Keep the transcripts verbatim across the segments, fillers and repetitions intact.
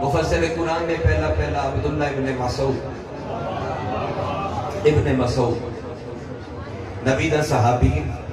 مفسر قرآن میں پہلا پہلا عبداللہ ابن مسعود ابن مسعود نبی دا صحابی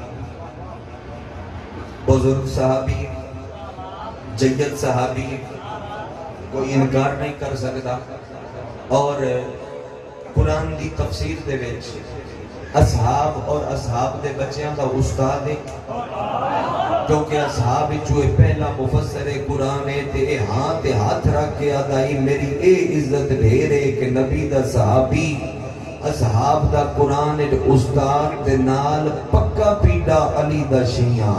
بزرگ صحابی جید صحابی کوئی انکار نہیں کر سکتا اور قرآن دی تفسیر دے وچ اصحاب اور اصحاب دے بچیاں دا استاد ہے کیونکہ اصحاب چوئے پہلا مفسر قرآن ہے تے اے ہاں تے ہاتھ رکھ کے آدائی میری اے عزت بھیرے کہ نبی دا صحابی اصحاب دا قرآن دے استاد دے نال پکا پیڈا علی دا شیعہ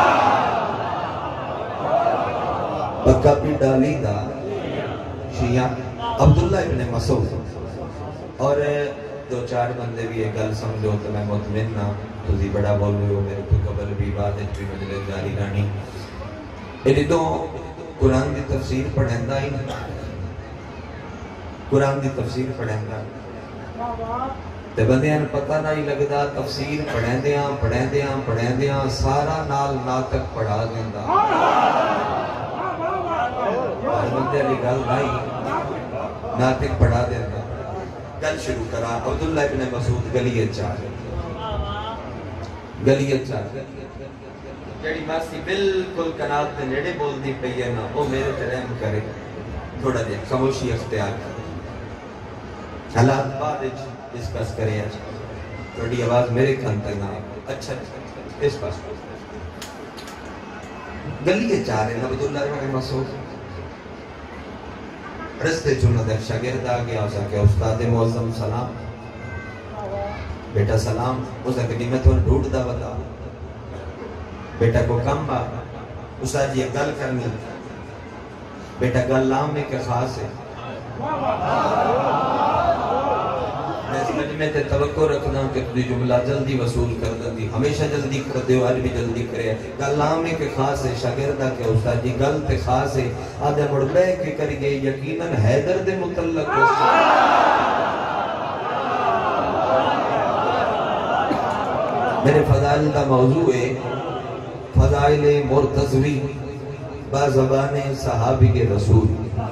پکا پیڈا علی دا شیعہ عبداللہ ابن مسعود اور دو چار بندے بھی ایک گل سمجھو تو میں مطمئن نہ تُسی بڑا بول رہے ہو میرے کو قبل بھی بات ہے بھی مجلس جاری رانی یہ تو قرآن دی تفسیر پڑھیں دا ہی قرآن دی تفسیر پڑھیں دا تے بندیاں پتہ نہیں لگدا تفسیر پڑھیں دیاں پڑھیں دیاں پڑھیں دیاں سارا نال ناطق پڑھا دیندا بندے علی گل نہیں ناطق پڑھا دیندا گل شروع کرا عبداللہ ابن مسعود گلیت چار گلیت چار جڑی ماسی بالکل کنات تے نیڑے بول دی پئی ہے نا وہ میرے تے رحم کرے تھوڑا دیر خاموشی اختیار کر حالات بعد ڈسکس کرے تھوڑی آواز میرے کھن تک نہ اچھا اس پاس گلیت چار ہے عبداللہ ابن مسعود رستے چونہ در شاگرد آگیا اسا کہ استاد معظم سلام بیٹا سلام اسا کہ میں تو ڈھوٹ دا بتا بیٹا کو کم با اسا جی گل کرنی بیٹا گل لام میں کہ خاص ہے میں سمجھ میں تے توقع رکھنا کہ تجھے جملہ جلدی وصول کر دی ہمیشہ جلدی کر دے آج بھی جلدی کرے گل لام میں کہ خاص ہے شاگردہ کہ استاد جی گل تے خاص ہے آدھے مڑ بے کے کر گئے یقیناً حیدر دے متعلق میرے فضائل دا موضوع ہے فضائل مرتضوی با زبان صحابی کے رسول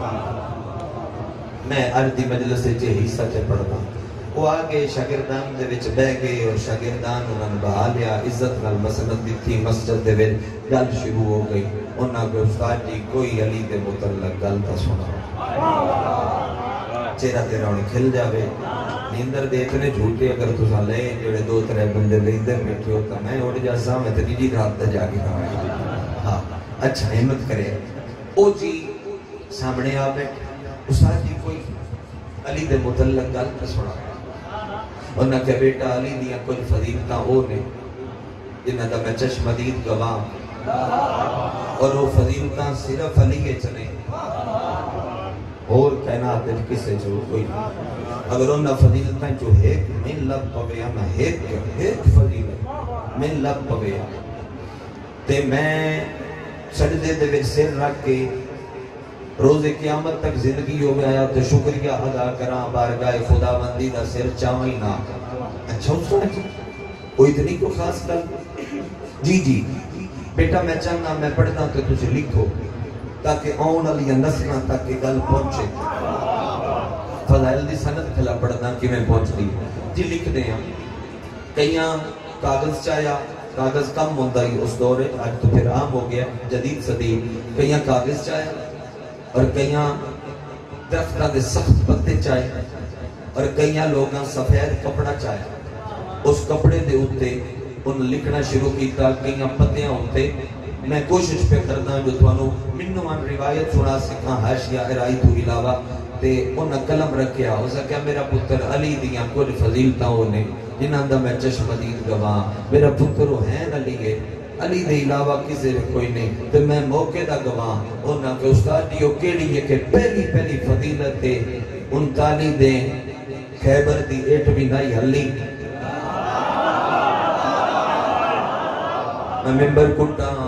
میں اردی مجلس سے چے حصہ چے پڑھنا وہ آگے شاگردان دے وچ بہ گئے اور شاگردان انہوں نے بہا لیا عزت نال مسند دی تھی مسجد دے وچ گل شروع ہو گئی انہاں کو استاد جی کوئی علی دے متعلق گل تا سنا چہرہ تیرا انہیں کھل جاوے نیندر دے اتنے جھوٹے اگر تسا لے جوڑے دو ترے بندے لے دے بیٹھے ہوتا میں اٹھ جاسا میں تیجی رات تا جا کے ہاں اچھا حمد کرے او جی سامنے آ بیٹھ استاد جی کوئی علی دے متعلق گل تا سنا انہاں کہ بیٹا علی دیا کوئی فضیلتاں ہو نے جنہاں دا میں چشمدید گواہ اور وہ فضیلتاں صرف علی کے چنے اور کائنات دل کسے جو کوئی اگر انہاں فضیلتاں جو ایک من لب پویا میں ایک ایک فضیلت من لب پویا تے میں سجدے دے وچ سر رکھ کے روز قیامت تک زندگی ہو میں آیا تو شکریہ ادا کراں بارگاہ خدا بندی دا سر چاوئی نہ اچھا اس طرح کی کوئی اتنی کو خاص کل جی جی بیٹا میں چاہنا میں پڑھنا تو تجھے لکھو تاکہ آن علی نسلہ تک کہ گل پہنچے فضائل دی سند کھلا پڑھنا کہ میں پہنچ دی جی لکھ دیں ہم کئیاں کاغذ چاہیا کاغذ کم ہوندہ ہی اس دورے آج تو پھر عام ہو گیا جدید صدی کئیاں کاغذ چاہیا اور کئیاں درختہ دے سخت پتے چاہے اور کئیاں لوگاں سفید کپڑا چاہے اس کپڑے دے ہوتے ان لکھنا شروع کیتا کئیاں پتیاں ہوتے میں کوشش پہ کرنا جو توانو منوان روایت سنا سکھاں حاشیہ ارائی تو علاوہ تے انہاں قلم رکھیا ہو سکیا میرا پتر علی دیاں کوئی فضیلتاں ہونے جنہاں دا میں چشمدید گواہ میرا پتر ہے علی ہے علی دے علاوہ کسی بھی کوئی نہیں تو میں موقع دا گواہ انہاں کہ استاد دیو کیڑی ہے کہ پہلی پہلی فضیلت دے انتالی دے خیبر دی ایٹ بھی نائی حلی میں ممبر کٹا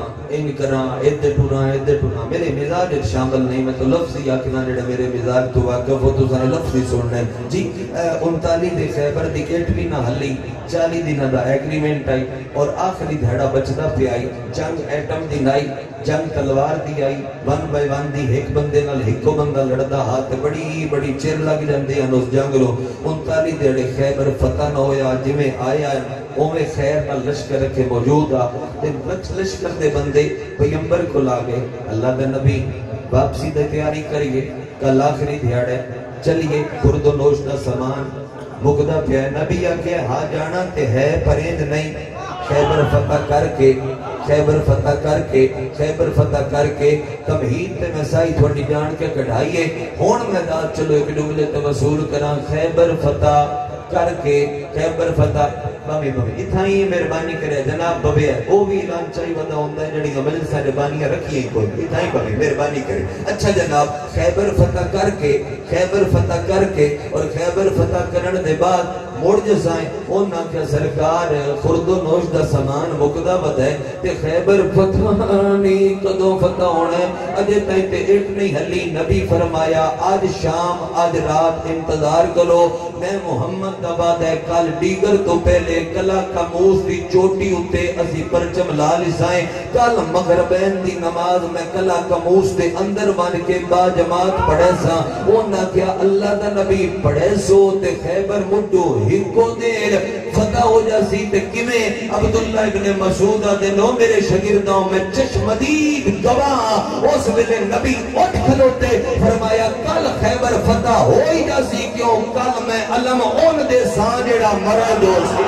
ان کرا ادھر ٹورا ادھر ٹورا میرے مزاج شامل نہیں میں تو لفظی آکھنا جڑا میرے مزاج تو واقف ہو تو سارے لفظی سننا ہے جی انتالی دے خیبر دی گیٹ بھی نہ ہلی چالی دن دا ایگریمنٹ آئی اور آخری دھڑا بچدا پہ آئی جنگ ایٹم دی نائی جنگ تلوار دی آئی ون بائی ون دی ایک بندے نال ایکو بندہ لڑدا ہاتھ بڑی بڑی چیر لگ جاندے ہیں اس جنگ لو انتالی دیڑے خیبر فتح نہ ہویا جویں آیا اوے خیر نہ لشکر کے موجود آ تے لشکر دے بندے پیغمبر کو لا گئے اللہ دے نبی واپسی دی تیاری کریے کل آخری دھیاڑے چلیے خرد و نوش دا سامان مقدہ پیا نبی آکے ہاں جانا تے ہے پریند نہیں خیبر فتح کر کے خیبر فتح کر کے خیبر فتح کر کے تمہید تے مسائی تھوڑی جان کے کڑھائیے ہون میں دا چلو ایک ڈوبلے تے وصول کران خیبر فتح کر کے خیبر فتح بامی بامی اتھا ہی مہربانی کرے جناب ببے ہے وہ بھی اعلان چاہی ودا ہوندہ ہے جڑی غمل سارے بانیاں رکھیے کوئی اتھا ہی بامی مہربانی کرے اچھا جناب خیبر فتح کر کے خیبر فتح کر کے اور خیبر فتح کرن دے بعد موڑ جسائیں انہاں کیا سرکار خرد و نوش دا سامان مقدہ بدائے تے خیبر فتح نہیں قدوں فتح ہونا ہے اجے تائیں تے ایک نہیں حلی نبی فرمایا آج شام آج رات انتظار کرو میں محمد دباد ہے کل ڈیگر تو پہلے کلا کموز دی چوٹی ہوتے اسی پرچم لالی سائیں کل مغربین دی نماز میں کلا کموز دے اندر بان کے با جماعت پڑھے سا انہاں کیا اللہ دا نبی پڑھے سو تے خیبر مڈو ہکو دیر فتح ہو جاسی تے کمیں عبداللہ ابن مسعودہ دے نو میرے شگردوں میں چشمدید گواہ اس ویلے نبی اٹھ کھلوتے فرمایا کل خیبر فتح ہو ہی جاسی کیوں کل میں علم اون دے سانجڑا مرد ہو سی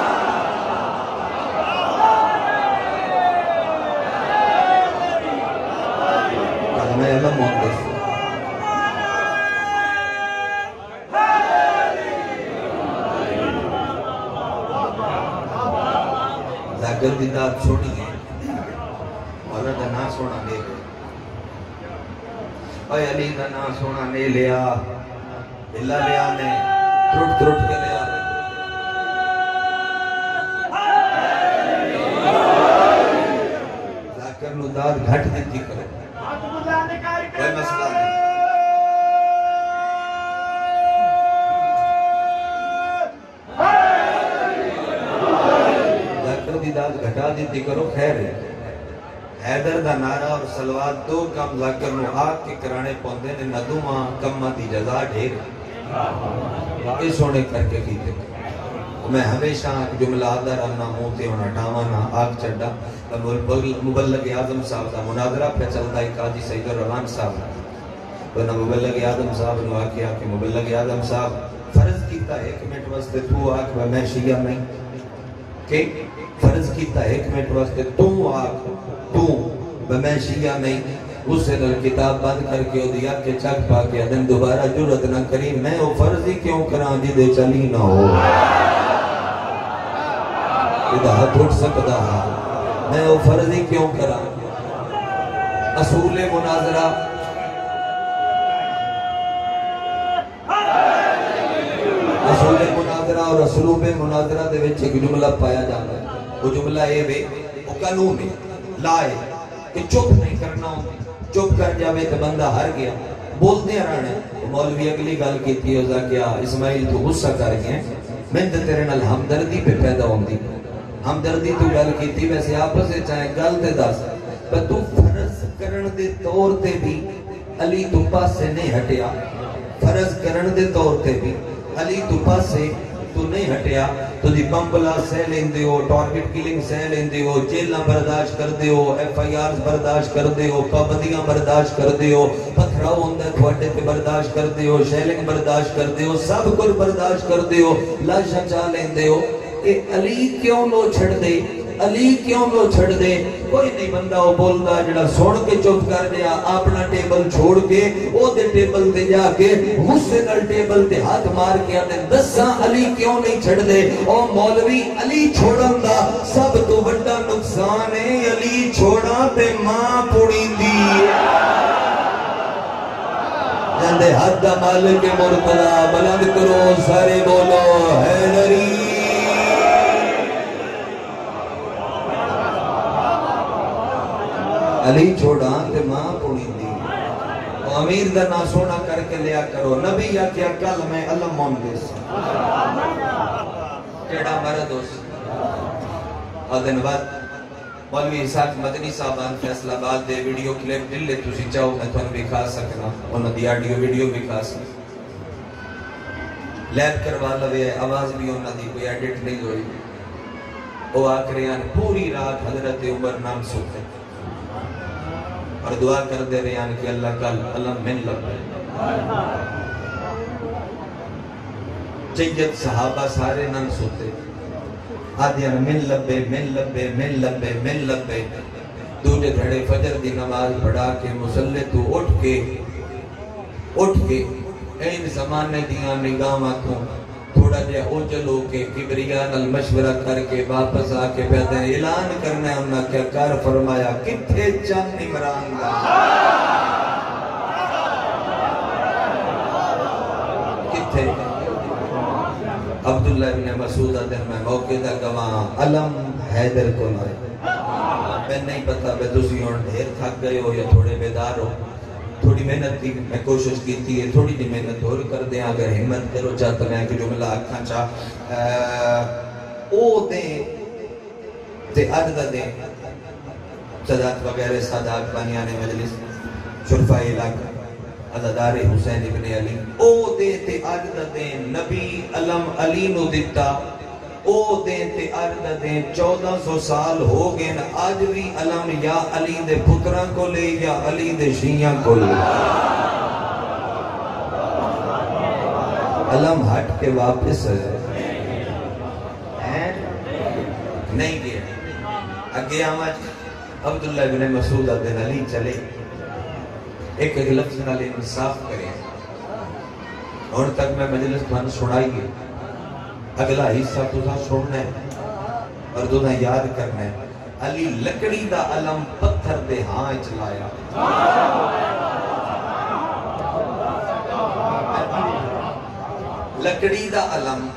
کل میں علم اون دے سانجڑا زاگر دی داد چھوڑی ہے مولا دا نا سونا لے لیا اے علی دا نا سونا لے لیا اللہ لیا نے ترٹ ترٹ کے لیا زاگر نو داد گھٹ دیتی کرو کوئی مسئلہ نہیں داد گھٹا دیتی کرو خیر ہے حیدر دا نعرہ اور سلوات دو کم ذاکر نو آگ کے کرانے پوندے نے ندو ماں کم دی جزا ڈھیر اس سونے کر کے کیتے میں ہمیشہ جملہ آدھا رہنا موتے ہونا ڈھامانا آگ چڑھا مبلغ اعظم صاحب دا مناظرہ پہ چلتا ہے قاضی سید الرحمن صاحب ورنہ مبلغ اعظم صاحب نے آکے آکے مبلغ اعظم صاحب فرض کیتا ایک منٹ واسطے تو آکھ میں شیعہ نہیں کہ فرض کیتا ایک منٹ واسطے تو آکھ تو میں شیعہ نہیں اس سے در کتاب بند کر کے دیا کہ چک پا کے ادن دوبارہ جرت نہ کری میں وہ فرضی کیوں کران جی دے چلی نہ ہو ادھا ہاتھ اٹھ سکتا میں وہ فرضی کیوں کران اصول مناظرہ اصول مناظرہ اور اسلوب مناظرہ دے وچ ایک جملہ پایا جاتا ہے وہ جملہ اے وے وہ قانون ہے لائے کہ چپ نہیں کرنا ہوں چپ کر جاوے تو بندہ ہر گیا بولتے رہنے مولوی اگلی گل کی تھی اوزا کیا اسماعیل تو غصہ کر گئے میں تو تیرے نال ہمدردی پہ پیدا ہوندی ہمدردی تو گل کی تھی ویسے آپس سے چاہے گل تے دس پر تو فرض کرن دے طور تے بھی علی تو پاس سے نہیں ہٹیا فرض کرن دے طور تے بھی علی تو پاس سے تو نہیں ہٹیا تو دی بمبلا سہ لیندے ہو ٹارگٹ کلنگ سہ لیندے ہو جیلہ برداشت کر دے ہو ایف آئی آرز برداشت کر دے ہو پابندیاں برداشت کر دے ہو پتھراؤ ہوندہ تھوڑے پہ برداشت کر دے ہو شیلنگ برداشت کر دے ہو سب کل برداشت کر دے ہو لاشا چاہ لیندے ہو کہ علی کیوں نو چھڑ دے علی کیوں نو چھڑ دے کوئی نہیں بندہ وہ بولتا جڑا سوڑ کے چپ کر دیا اپنا ٹیبل چھوڑ کے او دے ٹیبل تے جا کے غصے نال ٹیبل تے ہاتھ مار کے آنے دساں علی کیوں نہیں چھڑ دے او مولوی علی چھوڑن دا سب تو بڑا نقصان ہے علی چھوڑا تے ماں پوڑی دی جندے حد دا مالک مرتضی بلند کرو سارے بولو حیدری علی چھوڑا تے ماں پونی دی امیر دا نا سونا کر کے لیا کرو نبی یا کیا کل میں علم موندے سا کیڑا مرد ہو سا آدھن بعد مولوی اسحاق مدنی صاحبان فیصلہ آباد دے ویڈیو کلپ دل لے تسی چاہو میں تو بھی کھا سکنا انہوں دی آڈیو ویڈیو بھی کھا سکنا لیب کروا لوے آواز بھی انہوں دی کوئی ایڈٹ نہیں ہوئی وہ آکریان پوری رات حضرت عمر نام سوتے اور دعا کر دے رہے ہیں کہ اللہ کل علم من لبے چیت صحابہ سارے نام سوتے آدھیان من لبے من لبے من لبے من لبے دوجہ دھڑے فجر دی نماز پڑھا کے مسلح تو اٹھ کے اٹھ کے این زمانے دیاں نگاہ تو تھوڑا جے اوجل ہو کے کبریان المشورہ کر کے واپس آ کے پیدا اعلان کرنا ہے انہاں کیا کار فرمایا کتھے چند عمران دا کتھے عبداللہ ابن مسعود دن میں موقع دا گواہ علم حیدر کو لائے میں نہیں پتا بے تسی اور ڈھیر تھک گئے ہو یا تھوڑے بیدار ہو تھوڑی محنت کی میں کوشش کی تھی ہے تھوڑی دی محنت اور کر دیں اگر ہمت کرو چاہتا میں کہ جو ملا آکھاں چاہ او دیں تے عدد دیں صدات وغیرہ صدات بانیان مجلس شرفہ علاقہ عددار حسین ابن علی او دیں تے عدد دیں نبی علم علی نو دیتا او دیں تے عدد دیں چودہ سو سال ہو گئے نا آج بھی علم یا علی دے پتران کو لے یا علی دے شیعہ کو لے علم ہٹ کے واپس ہے نہیں گیا اگے آمد عبداللہ بن مسعود بن علی چلے ایک ایک لفظ نالے انصاف کریں اور تک میں مجلس بھان سنائی گئی اگلا حصہ تُسا سننا ہے اور تُسا یاد کرنا ہے علی لکڑی دا علم پتھر دے ہاں چلایا لکڑی دا علم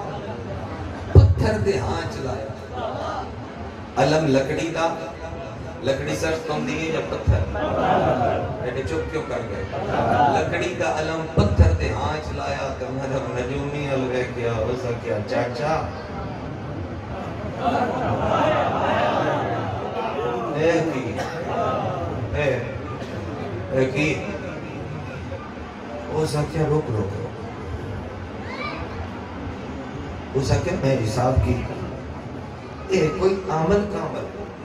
پتھر دے ہاں چلایا علم لکڑی دا لکڑی سرس تم دیئے یا پتھر ایڈے چپ کیوں کر گئے لکڑی دا علم پتھر دے ہاں چلایا تمہارا نجومی علوے کیا ہو سکیا چاچا اے کی اے اے کی ہو سکیا روک روک ہو سکیا میں حساب کی اے کوئی عمل کا عمل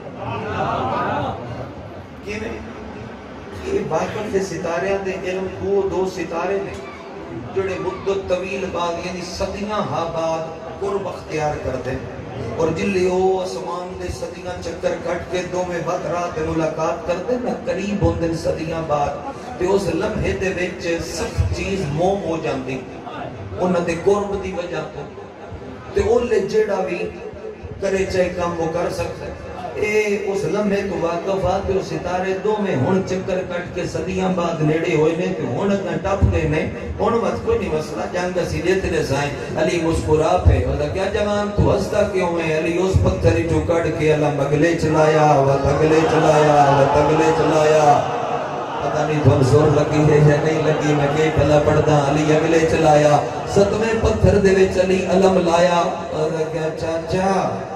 کہ میں یہ باقر سے ستارے دے علم دو دو ستارے نے جڑے مدت طویل بعد یعنی صدیاں ہاں بعد قرب اختیار کر دیں اور جلے او اسمان دے صدیاں چکر کٹ کے دو میں وقت رات ملاقات کر دیں نا قریب ہوں دن صدیاں بعد تے اس لمحے دے وچ سخت چیز موم ہو جاندی انہاں دے قرب دی وجہ تو تے اولے جڑا بھی کرے چاہے کام وہ کر سکتا ہے اے اس لمحے تو واقف آتے ہو ستارے دو میں ہون چکر کٹ کے صدیاں بعد نیڑے ہوئے نے تو ہون اگنا ٹپ گئے نے ہون وقت کوئی نہیں مسئلہ جانگا سی لیتے نے سائیں علی مسکرا پہ ہوتا کیا جوان تو ہستا کیوں ہے علی اس پتھری جو کٹ کے اللہ مگلے چلایا و تگلے چلایا و تگلے چلایا پتہ نہیں تو زور لگی ہے یا نہیں لگی میں کہ پہلا پڑھتا علی اگلے چلایا ستمیں پتھر دے وچ علی علم لایا اور کیا چاچا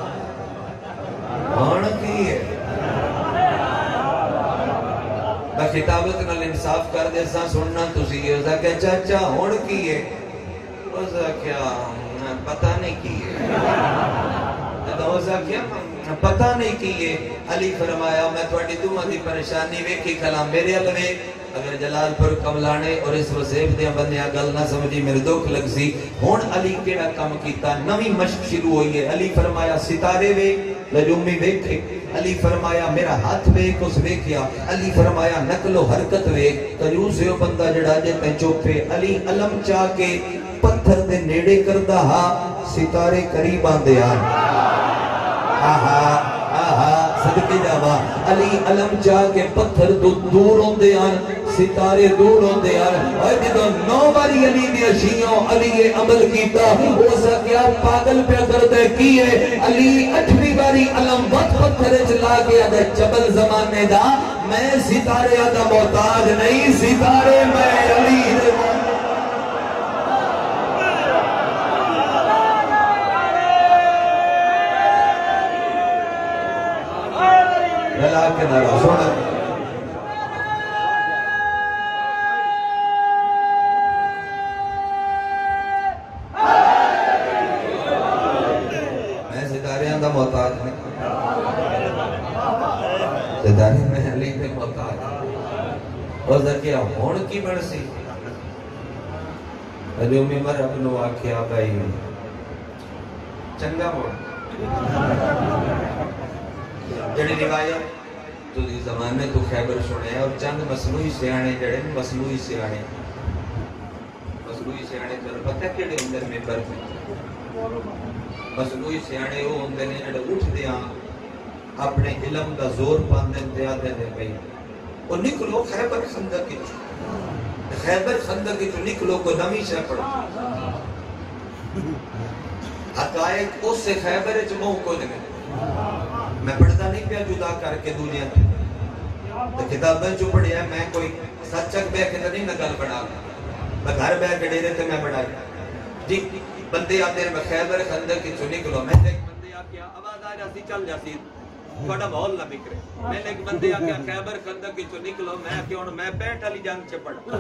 ہون کی ہے میں خطابت نال انصاف کر دے سا سننا تسی ہے اسا کہ چاچا ہون کی ہے اسا کیا پتہ نہیں کی ہے اسا کیا پتہ نہیں کی ہے علی فرمایا میں تھوڑی دعا دی پریشانی ویکھی کھلا میرے علوے اگر جلال پر کملانے اور اس وزیب دیا بندیاں گل نہ سمجھی میرے دکھ لگ سی ہون علی کیڑا کام کیتا نوی مشق شروع ہوئی ہے علی فرمایا ستارے وے نجومی ویکھے علی فرمایا میرا ہاتھ ویک اس ویکھیا علی فرمایا نقل و حرکت ویک کنجوس ہے بندہ جڑا جے تے چوپے علی علم چا کے پتھر دے نیڑے کردا ہا ستارے قریب آندے آن آہا آہا صدقے جاوا علی علم چا کے پتھر دور ہوندے آن ستارے دور ہوندے ہیں اور جدوں نو باری علی دی اشیاں علی عمل کیتا ہو سکیا پاگل پہ کردے کیے علی اٹھویں باری علم وقت پتھر چلا کے اگر جبل زمانے دا میں ستارے دا محتاج نہیں ستارے میں علی دے رلا کے نارا سونا میں ستاریاں دا محتاج نہیں ستارے میں علی دے محتاج اور ذکیہ ہون کی بڑسی جو میمر اپنو آکھیا بائی چنگا موڑ جڑی روایت تو اس زمانے تو خیبر سنے ہیں اور چند مصنوعی سیانے جڑے مصنوعی سیانے مصنوعی سیانے جڑے پتہ کیڑے اندر میں پر مصنوعی سیانے وہ اندر نے جڑے اٹھ دیاں اپنے علم دا زور پاندے دیا دے دے بھئی وہ نکلو خیبر خندق کی خیبر خندق کی تو نکلو کو نمی سے پڑھو حقائق اس سے خیبر چمو کو لگے میں پڑھتا نہیں پیا جدا کر کے دنیا تو کتابیں جو پڑھی ہے میں کوئی سچک بے کے نہیں نگل پڑھا میں گھر بے کے ڈیرے تھے میں پڑھائی جی بندے آتے ہیں میں خیبر خندق کی چو نکلو میں ایک بندے آ کیا آواز آ جاتی چل جاتی بڑا ماحول نہ بکرے میں نے ایک بندے آ کیا خیبر خندق کی چو نکلو میں کیا انہوں میں پینٹ علی جنگ چے پڑھا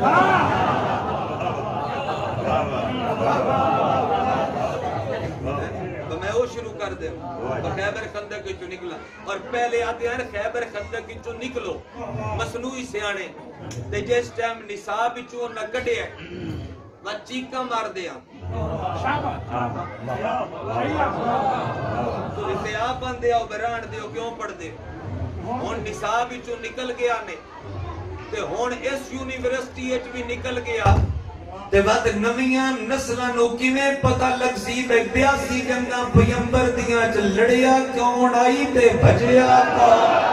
تو میں وہ شروع کر دے تو خیبر خندق کی چو نکلا اور پہلے آتے ہیں خیبر خندق کی چو نکلو مصنوعی سیانے تے جس ٹائم نصاب چو نہ کٹے ہیں وہ چیکا مار دیا تو اسے آپ بندے آؤ بران دے کیوں پڑھ دے ہون نصاب چو نکل گیا نے تے ہون اس یونیورسٹی ایچ بھی نکل گیا تے وقت نویاں نسلہ نو کی میں پتہ لگ سی بے بیاسی گندہ پیمبر دیاں چل لڑیا کون آئی تے بھجیا کا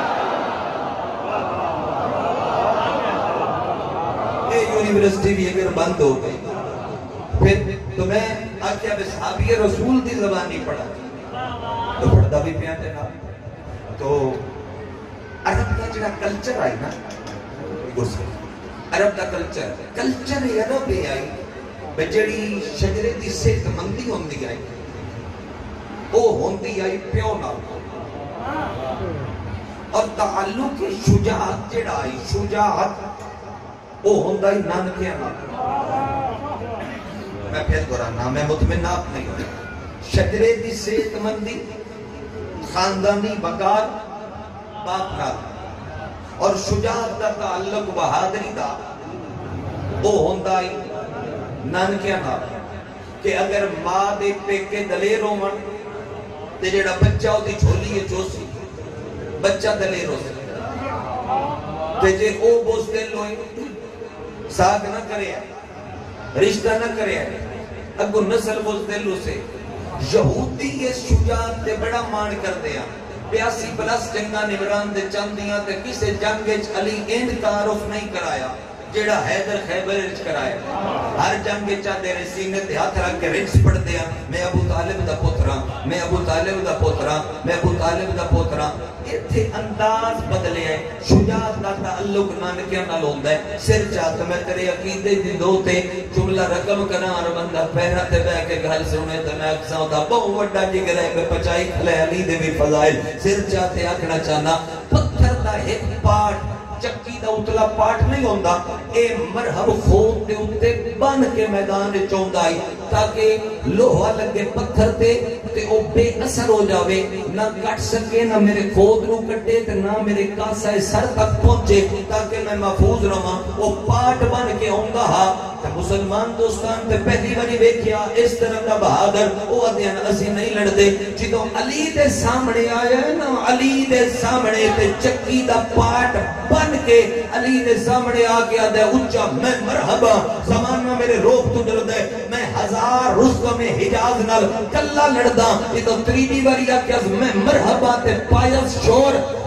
یہ یونیورسٹی بھی اگر بند ہو گئی پھر تو میں آکھیا بے صحابی رسول دی زبان نہیں پڑھا تو پڑھتا بھی پیان جناب تو عرب کا جڑا کلچر آئی نا گرس عرب کا کلچر کلچر عرب ہے آئی بجڑی شجرے دی صحت مندی ہوندی آئی وہ ہوندی آئی پیو نہ اور تعلق شجاعت جڑا آئی شجاعت وہ ہوندہ ہی نانکیاں نہ میں پھر درانا میں مطمئن آپ نہیں ہوئی شجرے دی صحت مندی خاندانی وقار باپ نہ اور شجاعت دا تعلق بہادری دا وہ ہوندہ ہی نانکیاں نہ کہ اگر ماں دے پیکے دلیر ہومن تے جڑا بچہ ہوتی چھولی ہے چوسی بچہ دلیر ہو سکتا تے جے او بوس دل ہوئی ساکھ نہ کرے رشتہ نہ کرے اگو نسل بوس دل ہو سے یہودی یہ شجاعت تے بڑا مان کر دیا پیاسی پلس جنگا نبران دے چاندیاں تے کسے جنگج علی اینڈ تعارف نہیں کرایا جیڑا حیدر خیبر رچ کرایا ہر جنگ چاندے رہے سینے تے ہاتھ رکھ کے رنس پڑھ دیا میں ابو طالب دا پوترا میں ابو طالب دا پوترا میں ابو طالب دا پوترا اتھے انداز بدلے ہیں شجاعت دا تعلق نانکیاں نال ہوندا ہے سر چاہتا میں تیرے عقیدے دی دو تے جملہ رقم کنار بندہ پیرا تے بے کے گھر سنے تے میں اکساں ہوتا بہو وڈا جگر ہے پہ پچائی کھلے علی دے بھی فضائل سر چاہتے آکھنا چاہنا پتھر دا ایک پاٹ چکی دا اتلا پاٹ نہیں ہوندہ اے مرحب خود دے اتے بن کے میدان چوندائی تاکہ لوہا لگے پتھر تے تے او بے اثر ہو جاوے نہ کٹ سکے نہ میرے خود نو کٹے تے نہ میرے کاسا سر تک پہنچے تاکہ میں محفوظ رہا وہ پاٹ بن کے ہوندہ ہا تے مسلمان دوستان تے پہلی باری بیکھیا اس طرح دا بہادر او ادیان اسی نہیں لڑ دے جدوں علی دے سامنے آیا ہے نا علی دے سامنے تے چکی دا پاٹ بن کے علی دے سامنے آ گیا دے اچھا میں مرحبا زمانہ میرے روک تو ڈر دے میں ہزار رسو میں حجاز نال کلا لڑدا یہ تو تریجی باری آ گیا میں مرحبا تے پایس شور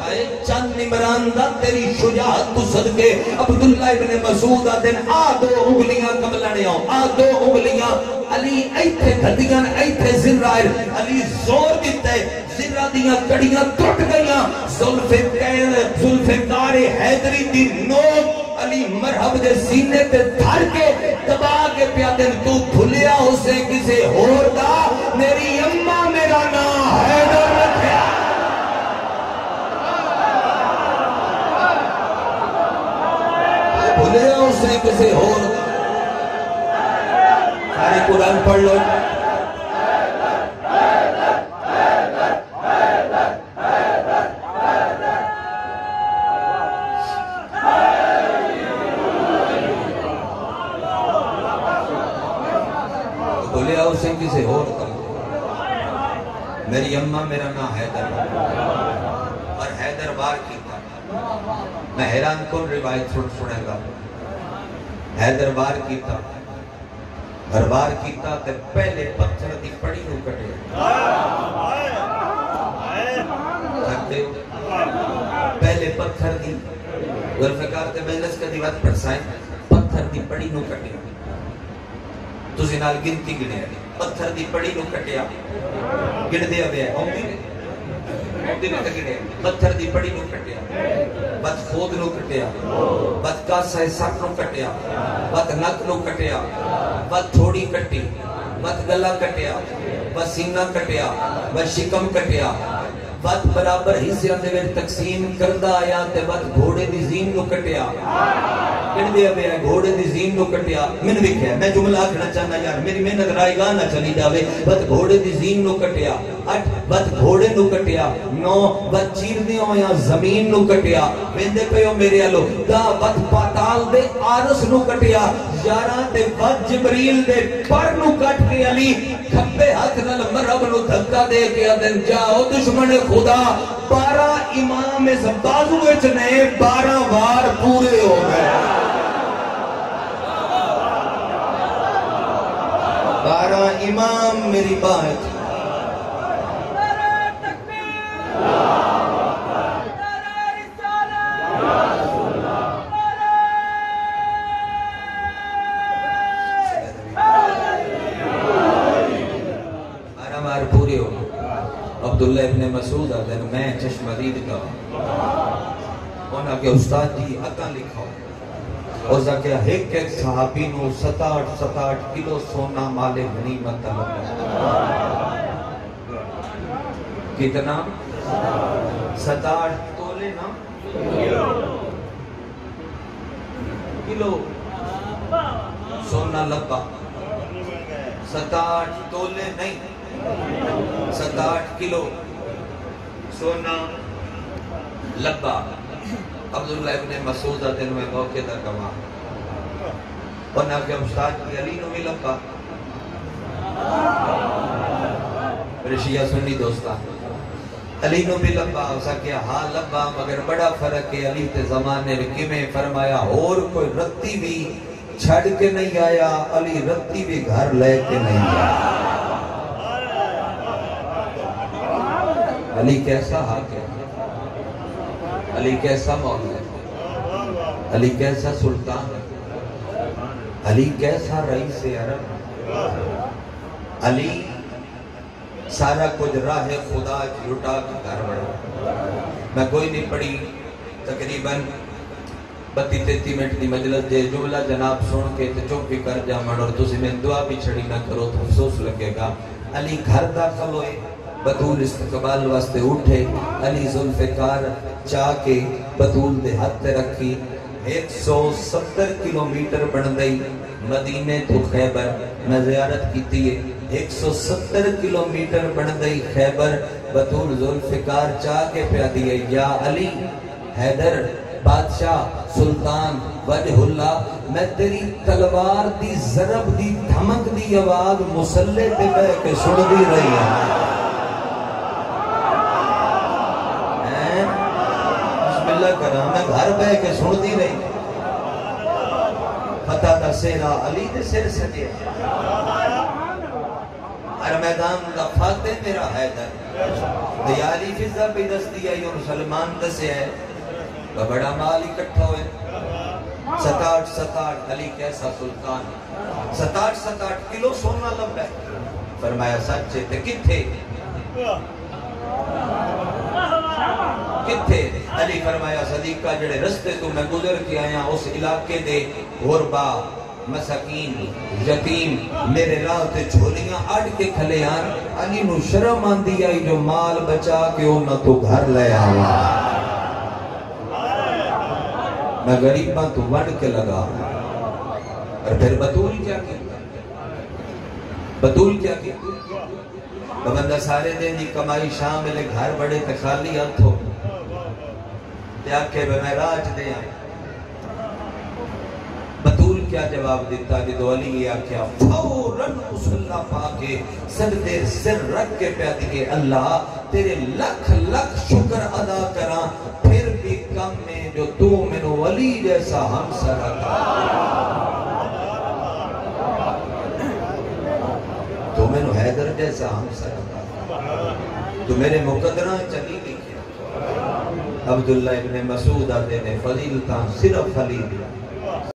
ہائے چند عمران دا تیری شجاعت تو صدقے عبداللہ ابن مسعود آدن آ دو انگلیاں کملنے آؤ آ دو انگلیاں علی ایتھے دھدیاں ایتھے زرائر علی زور دیتا ہے زرہ دیاں کڑیاں ٹوٹ گئیاں ذوالفقار حیدری دی نوک علی مرحب دے سینے تے دھر کے دبا کے پیادن تو بھولیا اسے کسے اور دا میری اممہ میرا نام حیدر رکھیا بھولیا اسے کسے اور دا سارے قرآن پڑھ لو بھولیا اسے کسے اور دا میری اممہ میرا نام حیدر اور حیدر بار کی تھا میں حیران کن روایت سن سنے گا حیدر بار کی تھا دربار کیتا تے پہلے پتھر دی پڑی نو کٹے کٹے پہلے پتھر دی ذوالفقار تے مجلس کا دیوات پرسائیں پتھر دی پڑی نو کٹے تو زنال گنتی گنے پتھر دی پڑی نو کٹیا گن دیا بے ہوندی نے ہوندی نے تکنے پتھر دی پڑی نو کٹیا بد خود نو کٹیا بد کاسا ساک نو کٹیا بد نک نو کٹیا بد تھوڑی کٹی بد گلا کٹیا بد سینہ کٹیا بد شکم کٹیا بد برابر حصے اندے میں تقسیم کردہ آیا تے بد گھوڑے دی زین نو کٹیا کن دیا بے گھوڑے دی زین نو کٹیا من بھی کہا میں جملہ آکھنا چاہنا یار میری محنت رائے گاہ نہ چلی جاوے بد گھوڑے دی زین نو کٹیا اٹھ بد گھوڑے نو کٹیا نو بد چیر دیوں یا زمین نو کٹیا بیندے پیو میرے علو دا بد پاتال دے آرس نو کٹیا یاران دے بد جبریل دے پر نو کٹ کے علی کھپے ہاتھ نل مرب نو دھکا دے کے ادن جاؤ دشمن خدا بارہ امام اس بازو اچنے بارہ وار پورے ہو گئے بارہ امام میری بات بارہ وار پورے ہو عبداللہ ابن مسعود آدھن میں چشم دید کا انہا کہ استاد جی اکا لکھا اور کہ ایک ایک صحابی نو ستاٹھ ستاٹھ کلو سونا مال غنیمت لگا کتنا ستاٹھ تولے نا کلو سونا لبا ستاٹھ تولے نہیں ستاٹھ کلو سونا لبا عبداللہ ابن مسعود دن میں موقع دا کما انہا کہ استاد کی علی نو بھی لبا رشیہ سنی دوستا علی نو بھی لبا اسا کیا ہاں لبا مگر بڑا فرق ہے علی تے زمانے رکی میں فرمایا اور کوئی رتی بھی چھڑ کے نہیں آیا علی رتی بھی گھر لے کے نہیں آیا علی کیسا حاکم علی کیسا مولا ہے علی کیسا سلطان ہے علی کیسا رئیس عرب علی سارا کچھ راہ خدا لٹا کے گھر بڑھا میں کوئی نہیں پڑھی تقریباً بتی تیتی منٹ دی مجلس دے جملہ جناب سن کے تو چپ بھی کر جامن اور تسی میں دعا بھی چھڑی نہ کرو تو افسوس لگے گا علی گھر داخل ہوئے بطول استقبال واسطے اٹھے علی ذوالفقار چاہ کے بطول دے ہاتھ رکھی ایک سو ستر کلومیٹر بن گئی مدینے تو خیبر میں زیارت کی تھی ایک سو ستر کلومیٹر بن گئی خیبر بطول ذوالفقار چاہ کے پیا دیئے یا علی حیدر بادشاہ سلطان وجہ اللہ میں تیری تلوار دی ضرب دی دھمک دی آواز مسلح پہ بے کے سن دی رہی ہے کرا میں گھر بے کے سن دی رہی فتح دا سیرا علی دے سر سے دیا ہر میدان دا فاتح میرا حیدر دیالی فضا پہ دس دیا اور سلمان دسے ہے بڑا مال اکٹھا ہوئے ستاٹھ ستاٹھ علی کیسا سلطان ستاٹھ ستاٹھ کلو سونا لب ہے فرمایا سچے تے کتھے کتھے علی فرمایا صدیقہ جڑے رستے تو میں گزر کے آیا اس علاقے دے غربا مساکین یتیم میرے راہ تے جھولیاں اڑ کے کھلے آن علی نو شرم آندی آئی جو مال بچا کے انہاں تو گھر لے آوا میں غریباں تو وڑ کے لگا اور پھر بطول کیا کی بطول کیا کی بندہ سارے دن دی کمائی شامل گھر بڑے تخالی ہاتھ ہو تے آکھے میں راج دے آئے بطول کیا جواب دیتا جدو علی یہ آکھیا فوراً مسلح پاکے سجدے سر رکھ کے پیا دیئے اللہ تیرے لکھ لکھ شکر ادا کرا پھر بھی کم میں جو تو منو ولی جیسا ہم سر رکھا تو منو حیدر جیسا ہم سر رکھا تو میرے مقدرہ چلی لکھے عبداللہ ابن مسعود آتے نے فضیلتاں صرف علی دیا